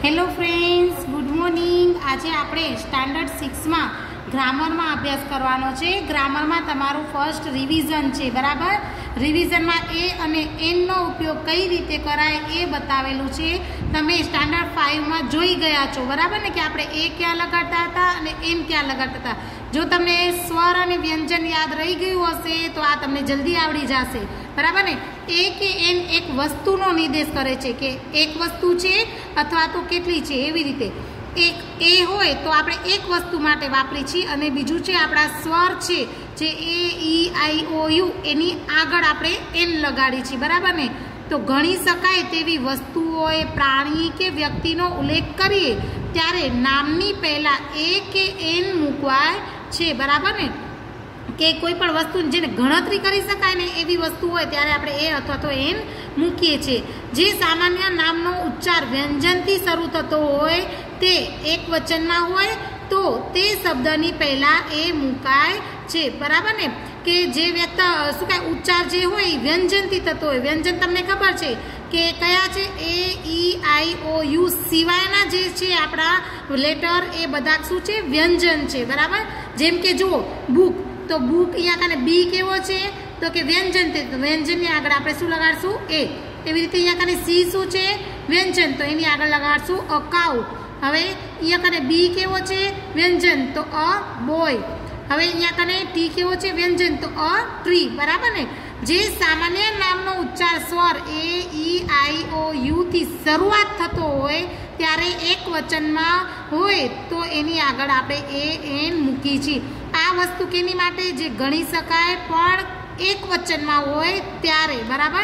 Hello friends, good morning. आज आपणे standard 6 में ग्रामर में अभ्यास करवानो छे। ग्रामर में तमारू फर्स्ट रिविजन छे, बराबर। रिविजन में ए अने एन नो उपयोग कई रीते कराय ए बतावेलू छे। तमे स्टैंडर्ड 5 में जोई गया छो, बराबर ने, कि आपणे ए क्या लगाड़ता हता अने एन क्या लगाड़ता हता। जो तमने स्वर अने व्यंजन याद रही गयुं हशे तो आ तमने जल्दी आवड़ी जशे, बराबर ने। ए के एन एक वस्तुनो निर्देश करे छे कि एक वस्तु छे अथवा तो केटली छे, एवी रीते एक ए होय तो आपणे एक वस्तु माटे वापरी छीए अने बीजुं छे आपणा स्वर छे जे ए ई आई ओ यू एनी आगळ आपणे एन लगाड़ी छीए, बराबर ने। तो गणी शकाय तेवी वस्तुओए प्राणी के व्यक्तिनो उल्लेख करीए त्यारे नामनी पहेला ए के एन मूकवाय छे, बराबर ने। के कोई पण वस्तु जेने गणतरी करी शकाय ने एवी वस्तु होय त्यारे आपणे ए अथवा तो एन मूकीए छे। जे सामान्य नामनो उच्चार व्यंजनथी शरू थतो होय ते एक वचनमां होय तो ते शब्दनी पहेला ए मूकाय छे, बराबर ने। के जे व्यक्त शुं कहे उच्चार जे होय व्यंजनथी थतो होय, व्यंजन तमने खबर छे के कया छे, ए ई आई ओ यू सिवायना जे छे आपणा लेटर ए बधा शुं छे, व्यंजन छे, बराबर। जेम के जुओ बुक, तो बुक अहींया कने बी केवो छे तो के व्यंजन छे, तो व्यंजन ની આગળ આપણે શું લગાડશું એ। એવી રીતે અહીંયા કને સી શું છે, વ્યંજન, તો એની આગળ લગાડશું અ કાઉ। હવે અહીંયા કને બી કેવો છે, વ્યંજન, તો અ બોય। હવે અહીંયા કને ટી કેવો છે, વ્યંજન, તો અ ટ્રી, બરાબર ને। જે સામાન્ય નામનો ઉચ્ચાર સ્વર એ ઈ આઈ ઓ યુ થી શરૂઆત થતો હોય ત્યારે એક વચનમાં હોય તો એની આગળ આપણે એ એન મૂકી છીએ। આ વસ્તુ કેની માટે, જે ગણી શકાય પણ એક વચનમાં હોય ત્યારે, બરાબર।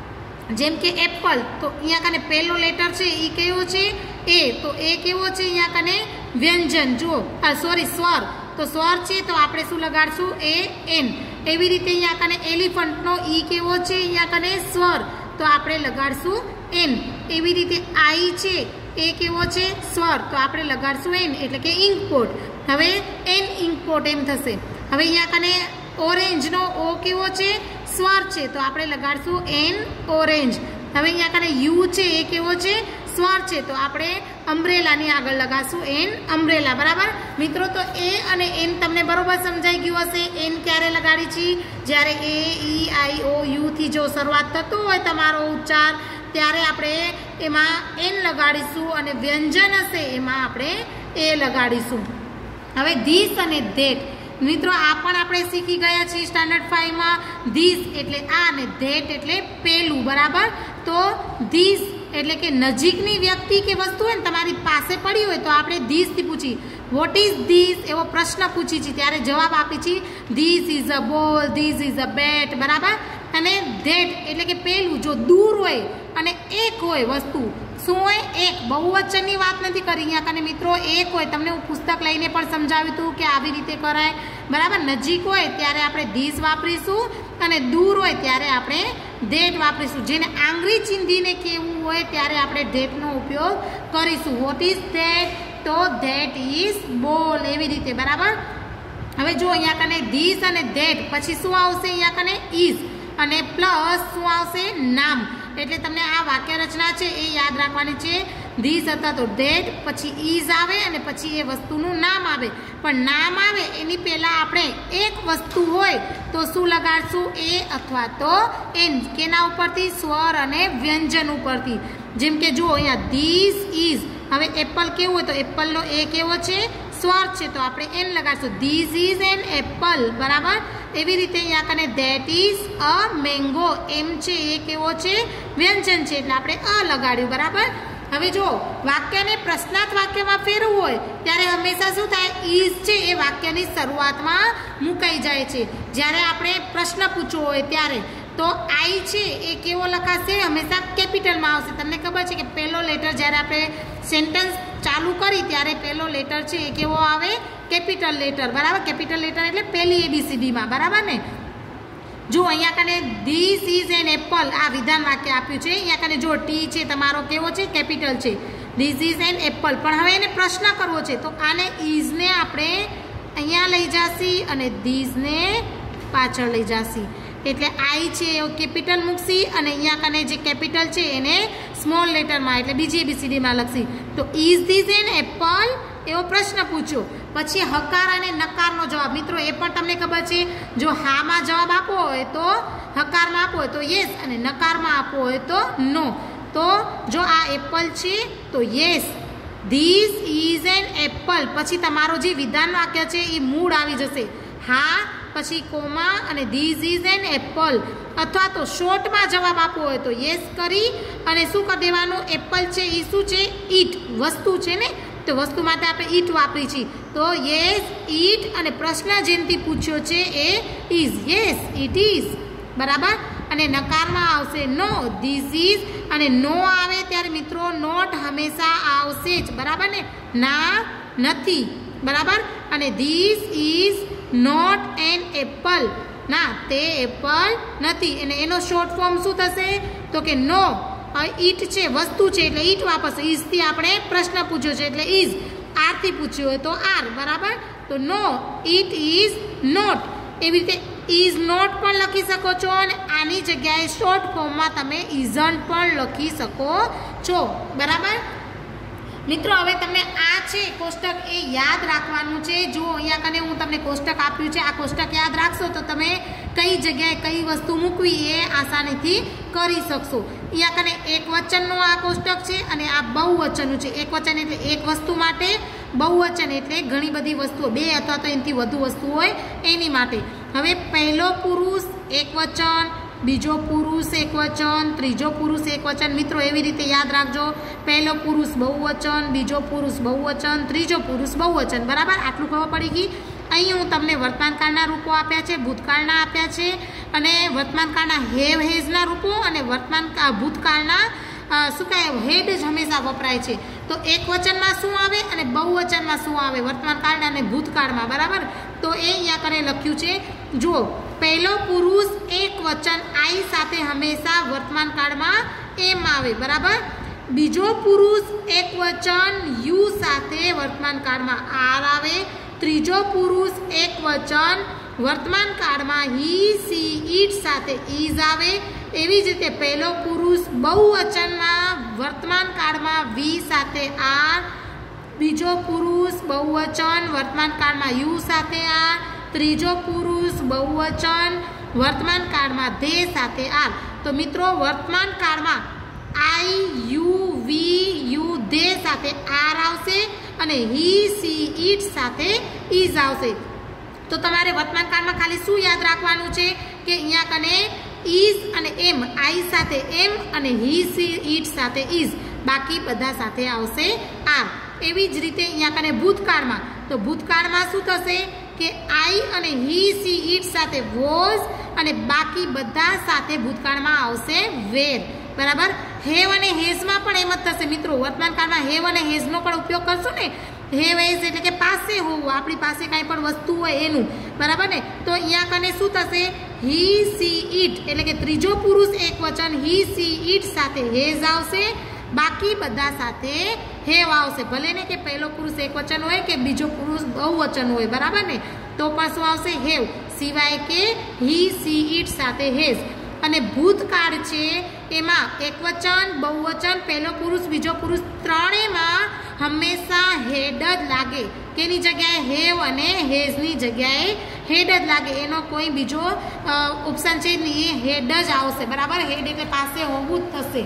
જેમ કે એપલ, તો અહીંયા કને પહેલો લેટર છે એ કેવો છે, એ, તો એ કેવો છે અહીંયા કને વ્યંજન, જુઓ સોરી સ્વર, તો સ્વર છે તો આપણે શું લગાડશું, એ એન। એવી રીતે અહીંયા કને એલિફન્ટનો ઈ કેવો છે અહીંયા કને સ્વર, તો આપણે લગાડશું એન। એવી રીતે આઈ છે એ કેવો છે સ્વર, તો આપણે લગાડશું એન, એટલે કે ઇંકપોટ। હવે એન ઇંકપોટ એમ થશે। હવે અહીંયા કને ઓરેન્જનો ઓ કેવો છે, સ્વર છે, તો આપણે લગાડશું એન ઓરેન્જ। હવે અહીંયા કને યુ છે એ કેવો છે, સ્વર છે, તો આપણે અમ્બ્રેલાની આગળ લગાડશું એન અમ્બ્રેલા, બરાબર મિત્રો। તો એ અને એન તમને બરોબર સમજાઈ ગયું હશે। એન ક્યારે લગાડી છે, જ્યારે એ ઈ આઈ ઓ યુ થી જો શરૂઆત થતો હોય તમારો ઉચ્ચાર ત્યારે આપણે એમાં એન લગાડીશું અને વ્યંજન હશે એમાં આપણે એ લગાડીશું। હવે ધીસ અને ધેટ મિત્રો આ પણ આપણે શીખી ગયા છીએ સ્ટાન્ડર્ડ 5 માં। ધીસ એટલે આ અને ધેટ એટલે પેલું, બરાબર। તો ધીસ એટલે કે નજીકની વ્યક્તિ કે વસ્તુ હોય ને તમારી પાસે પડી હોય તો આપણે ધીસથી પૂછી, વોટ ઇઝ ધીસ એવો પ્રશ્ન પૂછી છીએ ત્યારે જવાબ આપી છીએ ધીસ ઇઝ અ બોલ, ધીસ ઇઝ અ બેટ, બરાબર। અને ધેટ એટલે કે પેલું, જો દૂર હોય અને એક હોય વસ્તુ, શું હોય, એક, બહુવચનની વાત નથી કરી અહીંયા કને મિત્રો, એક હોય। તમને હું પુસ્તક લઈને પણ સમજાવ્યું હતું કે આવી રીતે કરાય, બરાબર। નજીક હોય ત્યારે આપણે ધીસ વાપરીશું અને દૂર હોય ત્યારે આપણે ધેટ વાપરીશું। જેને આંગળી ચીંધીને કહેવું હોય ત્યારે આપણે ધેટનો ઉપયોગ કરીશું। વોટ ઇઝ ધેટ, તો ધેટ ઇઝ બોલ, એવી રીતે, બરાબર। હવે જો અહીંયા કને ધીસ અને ધેટ પછી શું આવશે, અહીંયા કને ઇઝ અને પ્લસ શું આવશે, નામ। એટલે તમને આ વાક્ય રચના છે એ યાદ રાખવાની છે। ધીસ હતા તો ધેટ, પછી ઇઝ આવે અને પછી એ વસ્તુનું નામ આવે। પણ નામ આવે એની પહેલાં આપણે એક વસ્તુ હોય તો શું લગાડશું, એ અથવા તો એન, કેના ઉપરથી, સ્વર અને વ્યંજન ઉપરથી। જેમ કે જુઓ અહીંયા ધીસ ઇઝ, હવે એપલ કેવું હોય તો એપલનો એ કેવો છે, સ્વર છે, તો આપણે એન લગાડશું, ધીસ ઇઝ એન એપલ, બરાબર। એવી રીતે અહીંયા કને ધેટ ઇઝ અ મેંગો, એમ છે એ કેવો છે, વ્યંજન છે, એટલે આપણે અ લગાડ્યું, બરાબર। હવે જો વાક્યને પ્રશ્નાર્થ વાક્યમાં ફેરવવું હોય ત્યારે હંમેશા શું થાય, ઇઝ છે એ વાક્યની શરૂઆતમાં મુકાઈ જાય છે જ્યારે આપણે પ્રશ્ન પૂછવો હોય ત્યારે। તો આઈ છે એ કેવો લખાશે, હંમેશા કેપિટલમાં આવશે। તમને ખબર છે કે પહેલો લેટર જ્યારે આપણે સેન્ટેન્સ ચાલુ કરી ત્યારે પહેલો લેટર છે એ કેવો આવે, કેપિટલ લેટર, બરાબર। કેપિટલ લેટર એટલે પહેલી એબીસીડીમાં, બરાબર ને। જો અહીંયા કને ધીસ ઇઝ એન એપલ, આ વિધાન વાક્ય આપ્યું છે। અહીંયા કને જો ટી છે તમારો કેવો છે, કેપિટલ છે, ધીસ ઇઝ એન એપલ। પણ હવે એને પ્રશ્ન કરવો છે તો આને ઇઝને આપણે અહીંયા લઈ જશી અને ધીસને પાછળ લઈ જશી। એટલે આઈ છે એ કેપિટલ મૂકશી અને અહીંયા કને જે કેપિટલ છે એને સ્મોલ લેટરમાં એટલે બીજી ABCDમાં લખશી. તો ઇઝ ધીસ એન એપલ એવો પ્રશ્ન પૂછ્યો. પછી હકાર અને નકારનો જવાબ. મિત્રો એ પણ તમને ખબર છે, જો હામાં જવાબ આપવો હોય તો હકારમાં આપવો હોય તો યસ અને નકારમાં આપવો હોય તો નો. તો જો આ એપલ છે તો yes, this is an apple. પછી તમારો જે વિધાન વાક્ય છે એ મૂળ આવી જશે, હા પછી કોમા અને ધીસ ઇઝ એન એપલ. અથવા તો શોર્ટમાં જવાબ આપવો હોય તો યસ કરી અને શું કરી દેવાનું, એપલ છે એ શું છે, ઈટ વસ્તુ છે ને, તો વસ્તુ માટે આપણે ઈટ વાપરી છીએ. તો યસ ઈટ અને પ્રશ્ન જેનથી પૂછ્યો છે એ ઇઝ, યસ ઇટ ઇઝ, બરાબર. અને નકારમાં આવશે નો, ધીસ ઇઝ. અને નો આવે ત્યારે મિત્રો નોટ હંમેશા આવશે જ, બરાબર ને, ના નથી, બરાબર. અને this is not an apple, ના તે એપલ નથી. અને એનો શોર્ટ ફોર્મ શું થશે તો કે નો. ઈટ છે વસ્તુ છે એટલે ઈટ વાપરશે. ઇઝથી આપણે પ્રશ્ન પૂછ્યો છે એટલે ઇઝ, આરથી પૂછ્યો હોય તો આર, બરાબર. તો નો ઇટ ઇઝ નોટ. એવી રીતે ઇઝ નોટ પણ લખી શકો છો અને આની જગ્યાએ શોર્ટ ફોર્મમાં તમે ઇઝન્ટ પણ લખી શકો છો, બરાબર. મિત્રો હવે તમને આ છે કોષ્ટક એ યાદ રાખવાનું છે. જો અહીંયા કને હું તમને કોષ્ટક આપ્યું છે, આ કોષ્ટક યાદ રાખશો તો તમે કઈ જગ્યાએ કઈ વસ્તુ મૂકવી એ આસાનીથી કરી શકશો. અહીંયા કને એક વચનનું આ કોષ્ટક છે અને આ બહુવચનનું છે. એક વચન એટલે એક વસ્તુ માટે, બહુવચન એટલે ઘણી બધી વસ્તુઓ, બે અથવા તો એનાથી વધુ વસ્તુ હોય એની માટે. હવે પહેલો પુરુષ એક વચન, બીજો પુરુષ એક વચન, ત્રીજો પુરુષ એક વચન. મિત્રો એવી રીતે યાદ રાખજો, પહેલો પુરુષ બહુવચન, બીજો પુરુષ બહુવચન, ત્રીજો પુરુષ બહુવચન, બરાબર. આટલું ખબર પડી ગઈ. અહીં હું તમને વર્તમાનકાળના રૂપો આપ્યા છે, ભૂતકાળના આપ્યા છે અને વર્તમાનકાળના હેવ હેઝના રૂપો અને ભૂતકાળના શું કહે હેડ જ હંમેશા વપરાય છે. તો એક વચનમાં શું આવે અને બહુવચનમાં શું આવે વર્તમાનકાળના અને ભૂતકાળમાં, બરાબર. તો એ અહીંયા કરે લખ્યું છે, જુઓ પહેલો પુરુષ એક વચન આઈ સાથે હંમેશા વર્તમાનકાળમાં એમ આવે, બરાબર. બીજો પુરુષ એક વચન યુ સાથે વર્તમાનકાળમાં આર આવે. ત્રીજો પુરુષ એક વચન વર્તમાનકાળમાં હી સી ઈટ સાથે ઇઝ આવે. એવી જ રીતે પહેલો પુરુષ બહુવચનમાં વર્તમાનકાળમાં વી સાથે આર. બીજો પુરુષ બહુવચન વર્તમાનકાળમાં યુ સાથે આર. ત્રીજો પુરુષ બહુવચન વર્તમાનકાળમાં ધે સાથે આર. તો મિત્રો વર્તમાનકાળમાં I you we you they સાથે આર આવશે અને હી સી ઈટ સાથે ઇઝ આવશે. તો તમારે વર્તમાનકાળમાં ખાલી શું યાદ રાખવાનું છે કે અહીંયા કને ઇઝ અને એમ, આઈ સાથે એમ અને હી સી ઈટ સાથે ઇઝ, બાકી બધા સાથે આવશે આર. એવી જ રીતે અહીંયા કને ભૂતકાળમાં, તો ભૂતકાળમાં શું થશે કે આઈ અને હી સી ઈટ સાથે વોઝ અને બાકી બધા સાથે ભૂતકાળમાં આવશે વેર, બરાબર. હેવ અને હેઝમાં પણ એમ જ થશે મિત્રો. વર્તમાનકાળમાં હેવ અને હેઝનો પણ ઉપયોગ કરશો ને, હેવ હેઝ એટલે કે પાસે હોવું, આપણી પાસે કાંઈ પણ વસ્તુ હોય એનું, બરાબર ને. તો અહીંયા કને શું થશે, હી સી ઈટ એટલે કે ત્રીજો પુરુષ એક વચન હી સી ઈટ સાથે હેઝ આવશે, બાકી બધા સાથે હેવ આવશે. ભલે ને કે પહેલો પુરુષ એક વચન હોય કે બીજો પુરુષ બહુવચન હોય, બરાબર ને, તો પણ શું આવશે હેવ, સિવાય કે હી સી ઈટ સાથે હેઝ. અને ભૂતકાળ છે એમાં એક વચન બહુવચન પહેલો પુરુષ બીજો પુરુષ ત્રણેયમાં હંમેશા હેડ જ લાગે. કેની જગ્યાએ હેવ અને હેઝની જગ્યાએ હેડ જ લાગે. એનો કોઈ બીજો ઓપ્શન છે નહીં, એ હેડ જ આવશે, બરાબર. હેડ એટલે પાસે હોવું જ થશે.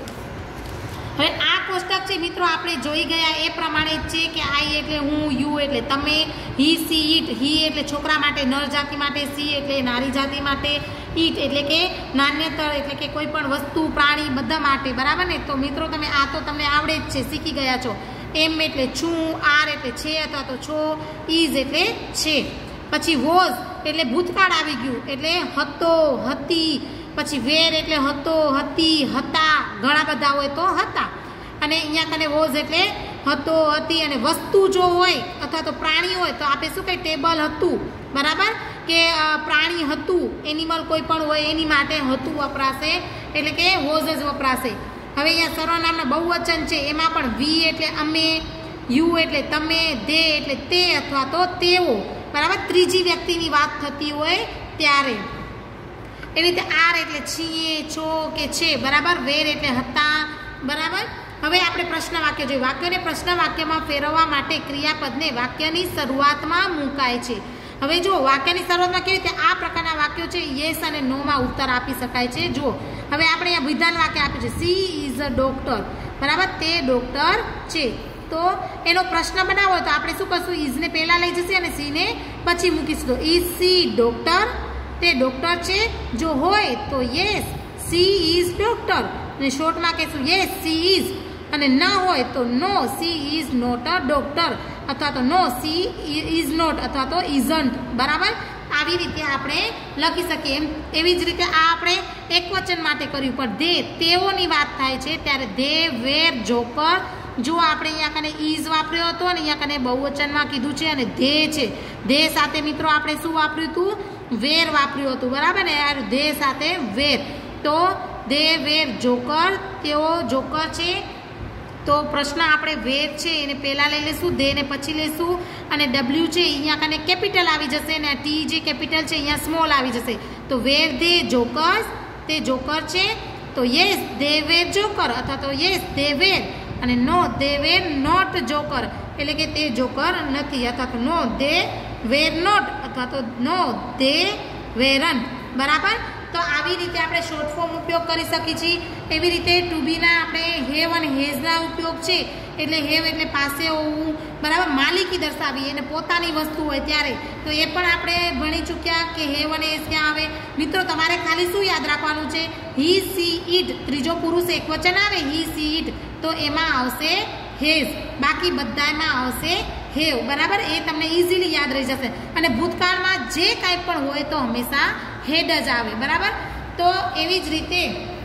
હવે આ કોષ્ટક છે મિત્રો આપણે જોઈ ગયા એ પ્રમાણે જ છે કે આઈ એટલે હું, યુ એટલે તમે, હી સી ઈટ, હી એટલે છોકરા માટે નર જાતિ માટે, સી એટલે નારી જાતિ માટે, ઈટ એટલે કે નાન્યતર એટલે કે કોઈ પણ વસ્તુ પ્રાણી બધા માટે, બરાબર ને. તો મિત્રો તમે આ તો તમને આવડે જ છે, શીખી ગયા છો. એમ એટલે છું, આર એટલે છે અથવા તો છો, ઇઝ એટલે છે. પછી વોઝ એટલે ભૂતકાળ આવી ગયું એટલે હતો, હતી. પછી વેર એટલે હતો, હતી, હતા, ઘણા બધા હોય તો હતા. અને અહીંયા કને વોઝ એટલે હતો, હતી. અને વસ્તુ જો હોય અથવા તો પ્રાણી હોય તો આપણે શું કહીએ, ટેબલ હતું, બરાબર. કે પ્રાણી હતું, એનિમલ કોઈ પણ હોય એની માટે હતું વપરાશે એટલે કે વોઝ જ વપરાશે. હવે અહીંયા સર્વનામના બહુવચન છે એમાં પણ વી એટલે અમે, યુ એટલે તમે, દે એટલે તે અથવા તો તેઓ, બરાબર. ત્રીજી વ્યક્તિની વાત થતી હોય ત્યારે. એવી રીતે આર એટલે છીએ, છો કે છે, બરાબર. વેર એટલે હતા, બરાબર. હવે આપણે પ્રશ્ન વાક્ય જોઈએ. વાક્યને પ્રશ્ન વાક્યમાં ફેરવવા માટે ક્રિયાપદને વાક્યની શરૂઆતમાં મુકાય છે. હવે જો વાક્યની શરૂઆતમાં કેવી રીતે આ પ્રકારના વાક્યો છે યસ અને નોમાં ઉત્તર આપી શકાય છે. જો હવે આપણે અહીંયા વિધાન વાક્ય આપ્યું છે સી ઇઝ અ ડોક્ટર, બરાબર. તે ડોક્ટર છે. તો એનો પ્રશ્ન બનાવો તો આપણે શું કરશું? ઇઝને પહેલાં લઈ જશે અને સીને પછી મૂકીશું. તો ઇઝ સી ડોક્ટર? તે ડોક્ટર છે. જો હોય તો યસ સી ઇઝ ડોક્ટર, અને શોર્ટમાં કહીશું યસ સી ઇઝ, અને ન હોય તો no she is not a doctor, અથવા તો નો સી ઇઝ નોટ, અથવા તો ઇઝન્ટ, બરાબર. આવી રીતે આપણે લખી શકીએ. એવી જ રીતે આ આપણે એક વચન માટે કર્યું, પણ ધે તેઓની વાત થાય છે ત્યારે ધે વેર જોકર. જો આપણે અહીંયા કને ઇઝ વાપર્યો હતો અને અહીંયા કને બહુવચનમાં કીધું છે અને ધે છે. ધે સાથે મિત્રો આપણે શું વાપર્યું હતું? વેર વાપર્યું હતું, બરાબર ને યાર. ધે સાથે વેર. તો ધે વેર જોકર, તેઓ જોકર છે. તો પ્રશ્ન આપણે વેર છે એને પહેલાં લઈ લઈશું, ધે ને પછી લઈશું, અને ડબલ્યુ છે અહીંયા કને કેપિટલ આવી જશે, અને ટી જે કેપિટલ છે અહીંયા સ્મોલ આવી જશે. તો વેર ધે જોકર્સ, તે જોકર છે. તો યસ ધે વેર જોકર, અથવા તો યસ ધે વેર, અને no they were not joker, એટલે કે તે જોકર નથી, અથવા તો નો ધે વેર નોટ, અથવા તો નો ધે વેરન્ટ, બરાબર. તો આવી રીતે આપણે શોર્ટ ફોર્મ ઉપયોગ કરી શકીએ છીએ. એવી રીતે ટુ બીના આપણે હેવ અને હેઝના ઉપયોગ છે. એટલે હેવ એટલે પાસે હોવું, બરાબર. માલિકી દર્શાવી એને પોતાની વસ્તુ હોય ત્યારે. તો એ પણ આપણે ભણી ચૂક્યા કે હેવ અને હેઝ ક્યાં આવે. મિત્રો તમારે ખાલી શું યાદ રાખવાનું છે? હી સી ઇટ, ત્રીજો પુરુષ એક વચન આવે હી સી ઇટ, તો એમાં આવશે હેઝ, બાકી બધામાં આવશે હેવ, બરાબર. એ તમને ઇઝીલી યાદ રહી જશે. અને ભૂતકાળમાં જે કાંઈ પણ હોય તો હંમેશા હેડ જ આવે, બરાબર. તો એવી જ રીતે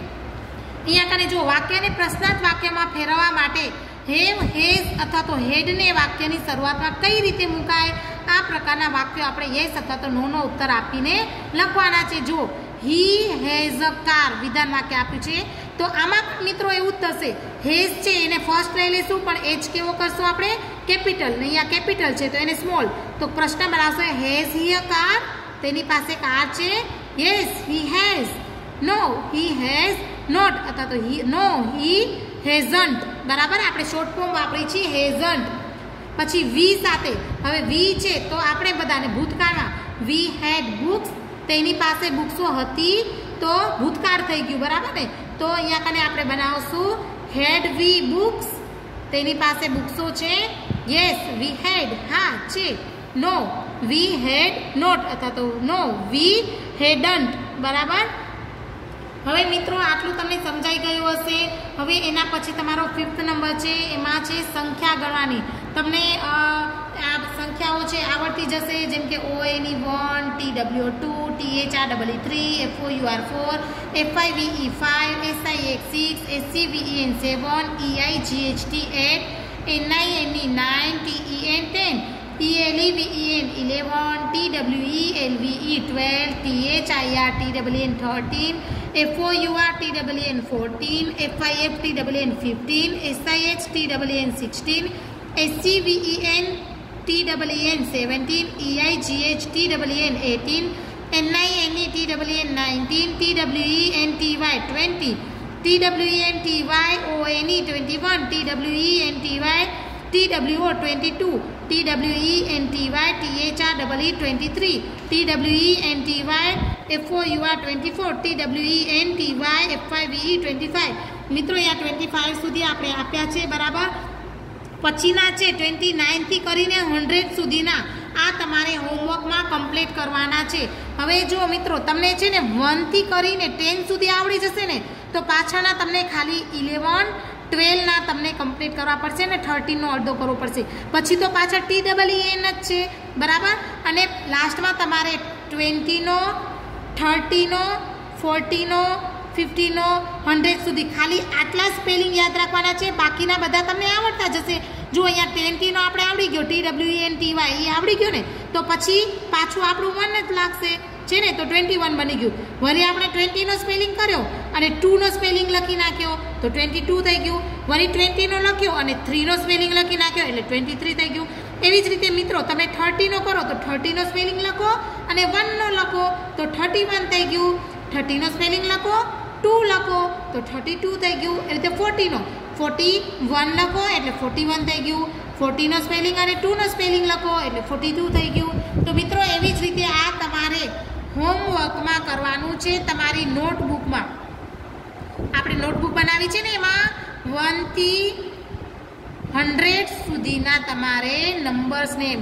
અહીંયા કને જો વાક્યને પ્રશ્નાર્થ વાક્યમાં ફેરવવા માટે હેવ, હેઝ અથવા તો હેડને વાક્યની શરૂઆતમાં કઈ રીતે મુકાય, આ પ્રકારના વાક્યો આપણે યસ અથવા તો નોનો ઉત્તર આપીને લખવાના છે. જો હી હેઝ અ કાર, વિધાન વાક્ય આપ્યું છે. તો આમાં પણ મિત્રો એવું જ થશે. હેઝ છે એને ફર્સ્ટ લઈ લઈશું, પણ એચ કેવો કરશું આપણે? કેપિટલ. અહીંયા કેપિટલ છે તો એને સ્મોલ. તો પ્રશ્ન બનાવશે હેઝ હી અ કાર? તેની પાસે કાર છે? Yes he has. No he has not, અથવા તો નો હી હેઝન્ટ, બરાબર. આપણે શોર્ટ ફોર્મ વાપરી છીએ હેઝન્ટ. પછી વી સાથે, હવે વી છે તો આપણે બધાને ભૂતકાળમાં વી હેડ બુક્સ, તેની પાસે બુક્સો હતી, તો ભૂતકાળ થઈ ગયું, બરાબર ને. તો અહીંયા કને આપણે બનાવશું હેડ વી બુક્સ, તેની પાસે બુક્સો છે. યસ વી હેડ, હા છે. નો વી હેડ નોટ, અથવા તો નો વી હેડન્ટ, બરાબર. હવે મિત્રો આટલું તમને સમજાઈ ગયું હશે. હવે એના પછી તમારો 5th નંબર છે, એમાં છે સંખ્યા ગણવાની. તમને આ સંખ્યાઓ છે આવડતી જશે, જેમ કે ઓ એની 1, TW 2, THR 3, FOUR 4, FIVE 5, SIX 6, SCVEN 7, EIGHT 8, NINE 9, TEN 10, ELEVEN 11, TWELVE 12, THIR TWN 13, FOUR TWN 14, FIF TWN 15, SIH TWN 16, SCVEN TWN 17, EIGH TWN 18, NINE TWN 19, TWEN TY 20, TWEN TYONE 21, TWEN TWO 22, TWEN TY THREE 23, TWEN TY FOUR 24, TWEN TY FIVE 25. મિત્રો અહીંયા 25 સુધી આપણે આપ્યા છે, બરાબર. પછીના છે 29 થી કરીને 100 સુધીના આ તમારે હોમવર્કમાં કમ્પ્લીટ કરવાના છે. હવે જો મિત્રો તમને છે ને 1 થી કરીને 10 સુધી આવડી જશે ને, તો પાછળના તમને ખાલી 11, 12 ના તમને કમ્પ્લીટ કરવા પડશે ને 13 નો અડધો કરવો પડશે. પછી તો પાછળ TEEN જ છે, બરાબર. અને લાસ્ટમાં તમારે 20 નો, 30 નો, 40 નો, 50 નો, 100 સુધી ખાલી આટલા સ્પેલિંગ યાદ રાખવાના છે. બાકીના બધા તમને આવડતા જશે. જો અહીંયા 20 નો આપણે આવડી ગયો, TWEN TY એ આવડી ગયો ને, તો પછી પાછું આપણું 1 જ લાગશે છે ને, તો 21 બની ગયું. વળી આપણે 20 નો સ્પેલિંગ કર્યો અને 2 નો સ્પેલિંગ લખી નાખ્યો તો 22 થઈ ગયું. વળી 20 નો લખ્યો અને 3 નો સ્પેલિંગ લખી નાખ્યો એટલે 23 થઈ ગયું. એવી જ રીતે મિત્રો તમે 30 નો કરો તો 30 નો સ્પેલિંગ લખો અને 1 નો લખો તો 31 થઈ ગયું. 30નો સ્પેલિંગ લખો, 2 લખો તો 32 થઈ ગયું. એ રીતે 40નો 41 લખો એટલે 41 થઈ ગયું. 40નો સ્પેલિંગ અને 2નો સ્પેલિંગ લખો એટલે 42 થઈ ગયું. તો મિત્રો એવી જ રીતે આ તમારે હોમવર્કમાં કરવાનું છે. તમારી નોટબુકમાં આપણે નોટબુક બનાવી છે ને, એમાં 1 થી 100 સુધીના તમારે નંબર્સ નેમ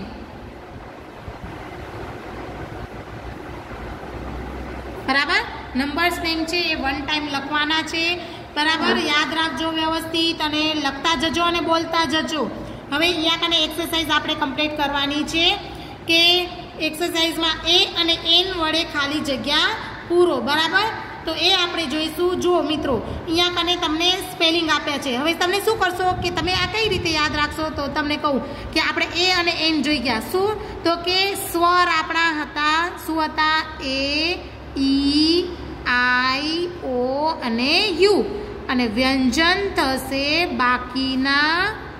બરાબર, નંબર્સ નેમ છે એ 1 ટાઈમ લખવાના છે. બરાબર, યાદ રાખજો વ્યવસ્થિત અને લખતા જજો અને બોલતા જજો. હવે અહીંયા કને એક્સરસાઇઝ આપણે કમ્પ્લીટ કરવાની છે કે એક્સરસાઇઝમાં એ અને એન વડે ખાલી જગ્યા પૂરો. બરાબર, તો એ આપણે જોઈશું. જુઓ મિત્રો, અહીંયા કને તમને સ્પેલિંગ આપ્યા છે. હવે તમે શું કરશો કે તમે આ કઈ રીતે યાદ રાખશો? તો તમને કહું કે આપણે એ અને એન જોઈ ગયા. શું? તો કે સ્વર આપણા હતા, શું હતા? એ, ઈ, આઈ, ઓ અને યુ. અને વ્યંજન થશે બાકીના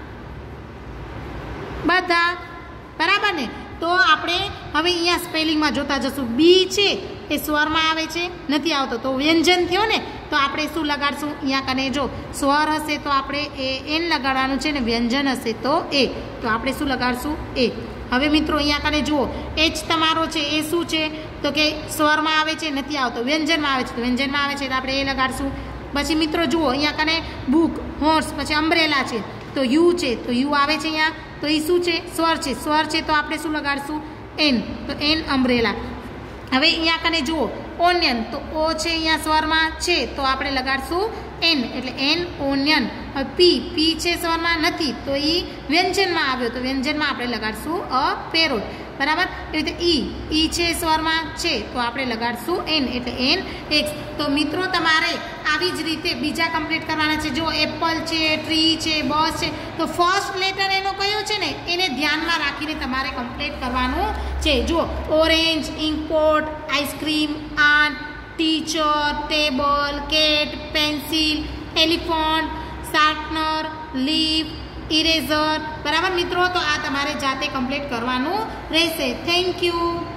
બધા. બરાબર ને? તો આપણે હવે અહીંયા સ્પેલિંગમાં જોતા જશું. બી છે એ સ્વરમાં આવે છે, નથી આવતો તો વ્યંજન થયો ને, તો આપણે શું લગાડશું? અહીંયા કને જો સ્વર હશે તો આપણે એ એન લગાડવાનું છે ને વ્યંજન હશે તો એ, તો આપણે શું લગાડશું? એ. હવે મિત્રો અહીંયા કને જુઓ, એચ તમારો છે એ શું છે? તો કે સ્વરમાં આવે છે, નથી આવતો. વ્યંજનમાં આવે છે તો વ્યંજનમાં આવે છે તો આપણે એ લગાડશું. પછી મિત્રો જુઓ, અહીંયા કને બુક, હોર્સ, પછી અમ્બ્રેલા છે તો યુ છે, તો યુ આવે છે અહીંયા, તો એ શું છે? સ્વર છે. સ્વર છે તો આપણે શું લગાડશું? એન, તો એન અમ્બ્રેલા. હવે અહીંયા કને જુઓ, ઓનિયન, તો ઓ છે અહીંયા સ્વરમાં છે તો આપણે લગાડશું એન, એટલે એન ઓનિયન. હવે પી, પી છે સ્વરમાં નથી તો એ વ્યંજનમાં આવ્યો તો વ્યંજનમાં આપણે લગાડશું અ પેરોટ. બરાબર, એ રીતે ઈ છે સ્વરમાં છે તો આપણે લગાડશું એન, એટલે એન એક્સ. તો મિત્રો તમારે આવી જ રીતે બીજા કમ્પ્લીટ કરવાના છે. જો એપલ છે, ટ્રી છે, બસ છે, તો ફર્સ્ટ લેટર એનો કયો છે ને એને ધ્યાનમાં રાખીને તમારે કમ્પ્લીટ કરવાનું છે. જો orange, inkpot, ice cream, ant, teacher, table, cat, pencil, elephant, sharpener, leaf, eraser. બરાબર મિત્રો, તો આ તમારે જાતે કમ્પ્લીટ કરવાનું રહેશે. Thank you.